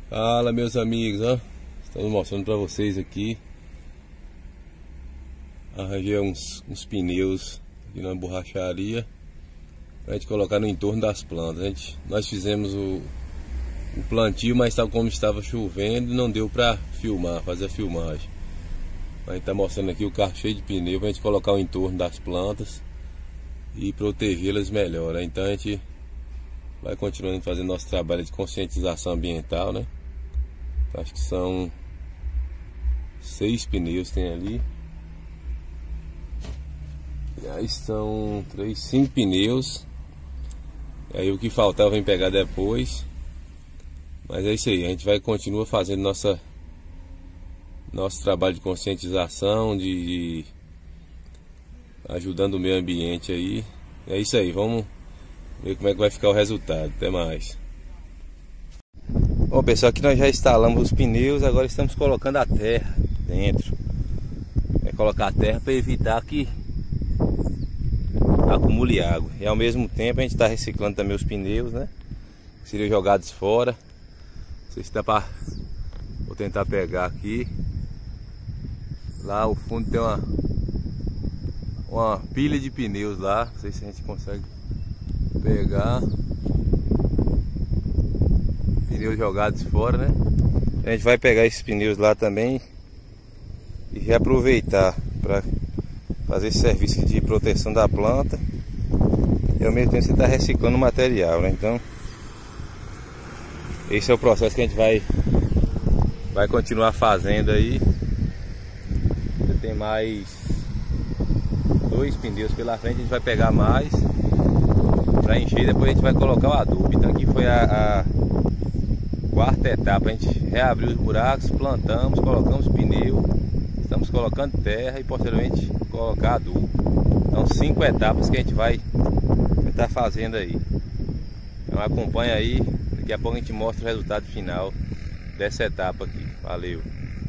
Fala, meus amigos, ó. Estamos mostrando para vocês aqui. Arranjei uns pneus aqui na borracharia pra gente colocar no entorno das plantas. Nós fizemos o plantio, mas tal como estava chovendo, não deu para filmar, fazer a filmagem. A gente tá mostrando aqui o carro cheio de pneu pra gente colocar o entorno das plantas e protegê-las melhor, né? Então a gente vai continuando fazendo nosso trabalho de conscientização ambiental, né? Acho que são 6 pneus tem ali. E aí são 5 pneus. E aí o que faltar vem pegar depois. Mas é isso aí, a gente vai continuar fazendo nosso trabalho de conscientização, de ajudando o meio ambiente aí. É isso aí, vamos ver como é que vai ficar o resultado. Até mais. Bom, pessoal, aqui nós já instalamos os pneus, agora estamos colocando a terra dentro. É colocar a terra para evitar que acumule água. E ao mesmo tempo a gente está reciclando também os pneus, né? Que seriam jogados fora. Não sei se dá para... Vou tentar pegar aqui. Lá ao fundo tem uma pilha de pneus lá. Não sei se a gente consegue pegar. Pneus jogados fora, né? A gente vai pegar esses pneus lá também e reaproveitar para fazer esse serviço de proteção da planta e ao mesmo tempo você está reciclando o material, né? Então esse é o processo que a gente vai continuar fazendo aí. Você tem mais 2 pneus pela frente, a gente vai pegar mais para encher e depois a gente vai colocar o adubo. Então aqui foi a quarta etapa, a gente reabriu os buracos, plantamos, colocamos pneu, estamos colocando terra e posteriormente colocar adubo. Então 5 etapas que a gente vai estar fazendo aí. Então acompanha aí, daqui a pouco a gente mostra o resultado final dessa etapa aqui. Valeu!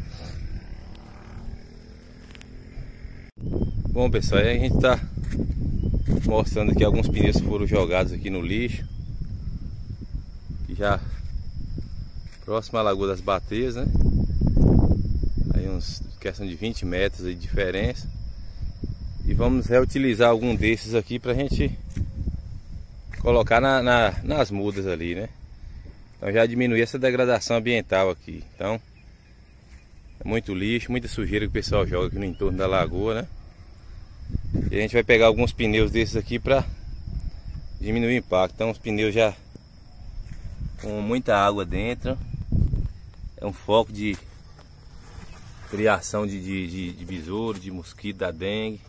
Bom, pessoal, aí a gente está mostrando aqui alguns pneus que foram jogados aqui no lixo, que já próximo à Lagoa das Bateias, né? Aí uns questão de 20 metros aí de diferença. E vamos reutilizar algum desses aqui pra gente colocar nas mudas ali, né? Então já diminuir essa degradação ambiental aqui. Então é muito lixo, muita sujeira que o pessoal joga aqui no entorno da lagoa, né? E a gente vai pegar alguns pneus desses aqui pra diminuir o impacto. Então os pneus já com muita água dentro. É um foco de criação de besouro, de mosquito, da dengue.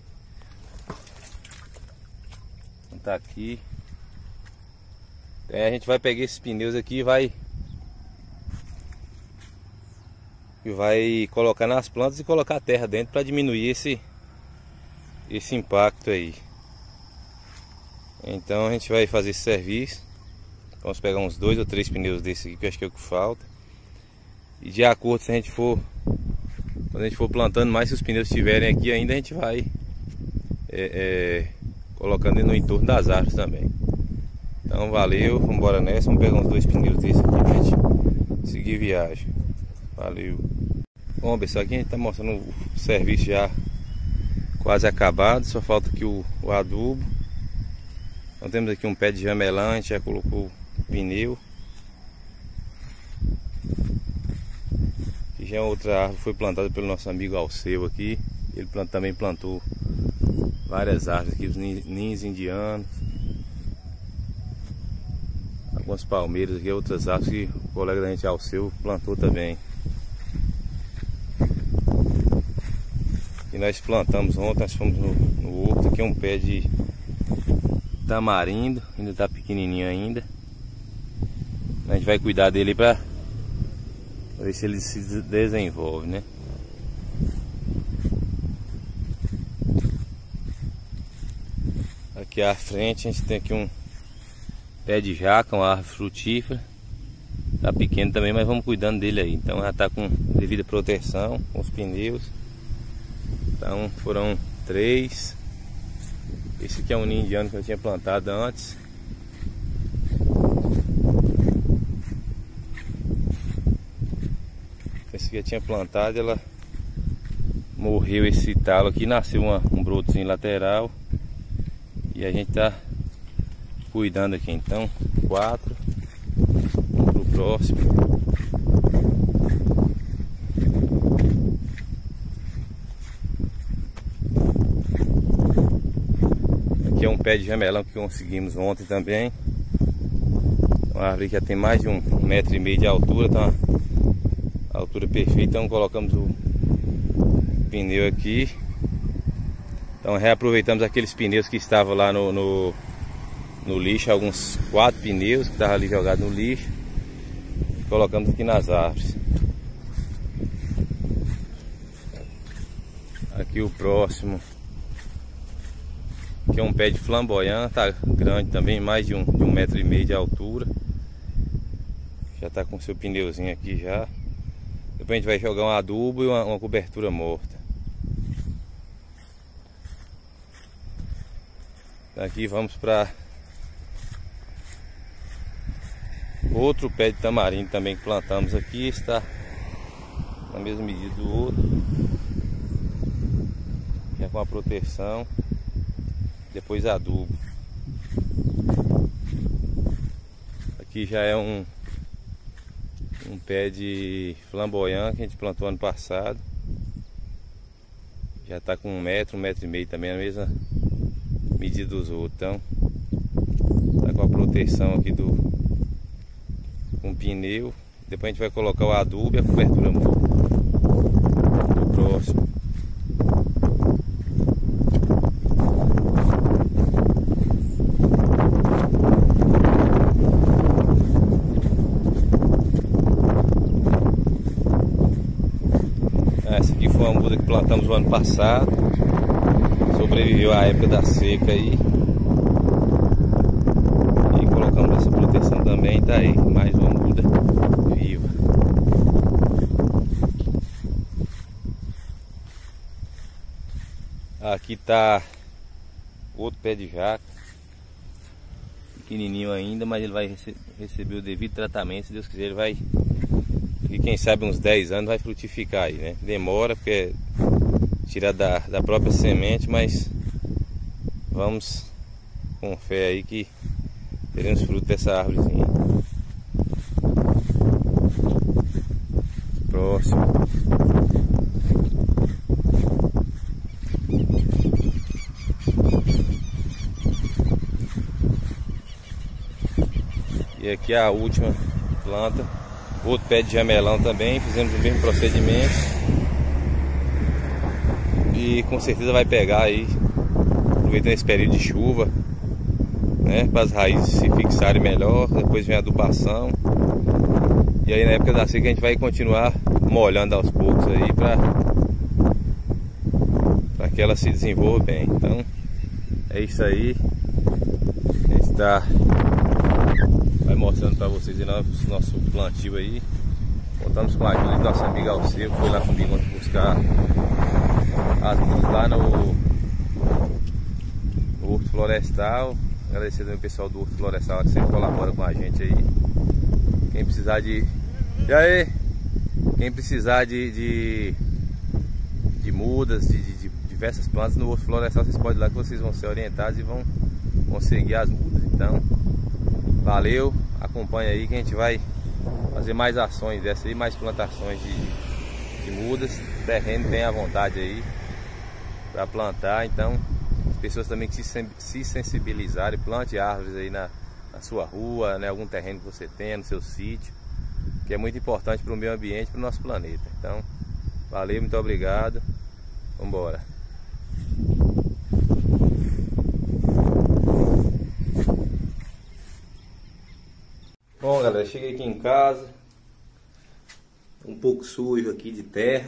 Então tá aqui. A gente vai pegar esses pneus aqui e vai colocar nas plantas e colocar a terra dentro para diminuir esse impacto aí. Então a gente vai fazer esse serviço. Vamos pegar uns 2 ou 3 pneus desses aqui, que eu acho que é o que falta. E de acordo, se a gente for, quando a gente for plantando mais, se os pneus estiverem aqui ainda, a gente vai colocando no entorno das árvores também. Então valeu, vamos embora nessa, vamos pegar uns 2 pneus desses aqui pra gente seguir viagem. Valeu. Bom, pessoal, aqui a gente está mostrando o serviço já quase acabado, só falta aqui o adubo. Então temos aqui um pé de jamelã, a gente já colocou o pneu. Já é outra árvore, foi plantada pelo nosso amigo Alceu aqui. Ele também plantou várias árvores aqui, os ninhos indianos, algumas palmeiras aqui, outras árvores que o colega da gente Alceu plantou também. E nós plantamos ontem, nós fomos no horto, aqui é um pé de tamarindo, ainda está pequenininho ainda. A gente vai cuidar dele para ver se ele se desenvolve, né? Aqui à frente a gente tem aqui um pé de jaca, uma árvore frutífera. Tá pequeno também, mas vamos cuidando dele aí. Então já tá com devida proteção, com os pneus. Então foram 3. Esse aqui é um ninho indiano que eu tinha plantado antes. que já tinha plantado, ela morreu esse talo aqui, nasceu um brotozinho lateral. E a gente tá cuidando aqui, então 4. Vamos pro próximo. Aqui é um pé de jamelão que conseguimos ontem também. Uma árvore que já tem mais de 1,5 metro de altura, tá a altura perfeita. Então colocamos o pneu aqui. Então reaproveitamos aqueles pneus que estavam lá no lixo, alguns 4 pneus que estavam ali jogados no lixo. Colocamos aqui nas árvores. Aqui o próximo, que é um pé de flamboyant, tá grande também, mais de 1,5 metro de altura. Já tá com seu pneuzinho aqui já. Depois a gente vai jogar um adubo e uma cobertura morta. Aqui vamos para outro pé de tamarindo também que plantamos aqui. Está na mesma medida do outro. Já com a proteção. Depois adubo. Aqui já é um pé de flamboyant que a gente plantou ano passado. Já está com 1 metro, 1,5 metro também, a mesma medida dos outros. Então está com a proteção aqui com pneu. Depois a gente vai colocar o adubo e a cobertura morta. O próximo. Essa aqui foi uma muda que plantamos o ano passado. Sobreviveu à época da seca aí. E colocamos essa proteção também. Tá aí, mais uma muda viva. Aqui tá outro pé de jaca. Pequenininho ainda, mas ele vai receber o devido tratamento. Se Deus quiser, ele vai... E quem sabe uns 10 anos vai frutificar aí, né? Demora porque é tirar da própria semente, mas vamos com fé aí que teremos fruto dessa árvorezinha. Próximo. E aqui a última planta. Outro pé de jamelão também, fizemos o mesmo procedimento. E com certeza vai pegar aí, aproveitando esse período de chuva, né, para as raízes se fixarem melhor. Depois vem a adubação. E aí na época da seca a gente vai continuar molhando aos poucos aí para que ela se desenvolva bem. Então é isso aí. A gente vai mostrando para vocês aí nosso plantio aí. Contamos com a ajuda do nosso amigo Alceu, que foi lá comigo ontem buscar as mudas lá no Horto Florestal. Agradecer também o pessoal do Horto Florestal que sempre colabora com a gente aí. Quem precisar de... E aí? Quem precisar de mudas, de diversas plantas no Horto Florestal, vocês podem ir lá que vocês vão ser orientados e vão conseguir as mudas. Então, valeu, acompanha aí que a gente vai fazer mais ações dessas aí, mais plantações de mudas. O terreno bem à vontade aí para plantar. Então, as pessoas também que se sensibilizarem, plante árvores aí na sua rua, né, algum terreno que você tenha, no seu sítio, que é muito importante para o meio ambiente, para o nosso planeta. Então, valeu, muito obrigado. Vamos embora. Bom, galera, cheguei aqui em casa, um pouco sujo aqui de terra,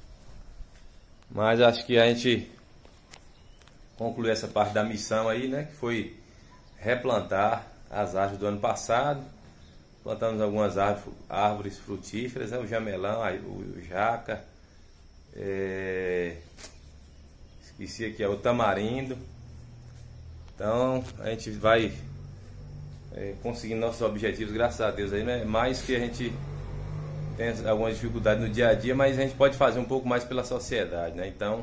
mas acho que a gente concluiu essa parte da missão aí, né, que foi replantar as árvores do ano passado. Plantamos algumas árvores frutíferas, né, o jamelão, o jaca, esqueci aqui, o tamarindo. Então a gente vai conseguindo nossos objetivos, graças a Deus aí, né? Mais que a gente tem algumas dificuldades no dia a dia, mas a gente pode fazer um pouco mais pela sociedade, né? Então,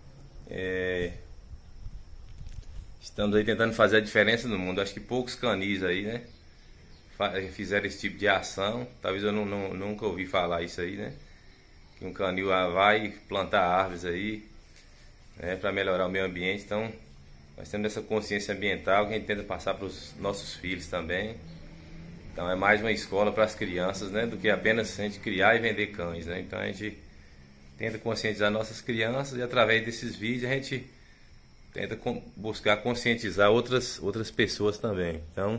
estamos aí tentando fazer a diferença no mundo. Acho que poucos canis aí, né, fizeram esse tipo de ação. Talvez eu nunca ouvi falar isso aí, né? Que um canil vai plantar árvores aí, né, para melhorar o meio ambiente. Então, nós temos essa consciência ambiental que a gente tenta passar para os nossos filhos também. Então é mais uma escola para as crianças, né, do que apenas a gente criar e vender cães, né? Então a gente tenta conscientizar nossas crianças e através desses vídeos a gente tenta buscar conscientizar outras pessoas também. Então,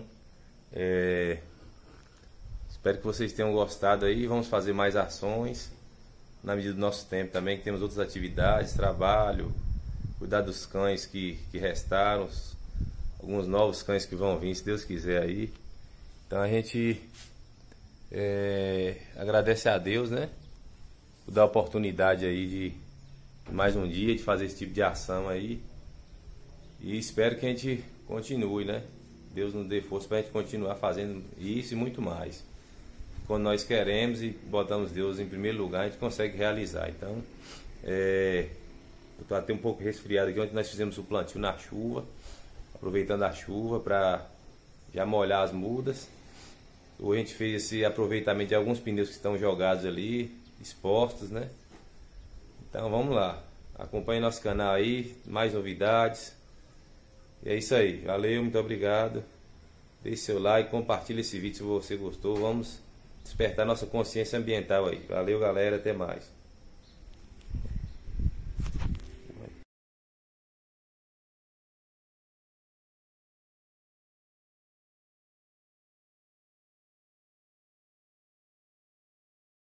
espero que vocês tenham gostado aí. Vamos fazer mais ações na medida do nosso tempo também, que temos outras atividades, trabalho, cuidar dos cães que restaram, alguns novos cães que vão vir, se Deus quiser aí. Então a gente agradece a Deus, né, por dar a oportunidade aí de mais um dia de fazer esse tipo de ação aí. E espero que a gente continue, né? Deus nos dê força para a gente continuar fazendo isso e muito mais. Quando nós queremos e botamos Deus em primeiro lugar, a gente consegue realizar. Então, eu estou até um pouco resfriado aqui. Ontem nós fizemos o plantio na chuva, aproveitando a chuva para já molhar as mudas. Hoje a gente fez esse aproveitamento de alguns pneus que estão jogados ali, expostos, né? Então vamos lá, acompanhe nosso canal aí, mais novidades. E é isso aí, valeu, muito obrigado. Deixe seu like, compartilhe esse vídeo se você gostou. Vamos despertar nossa consciência ambiental aí. Valeu, galera, até mais.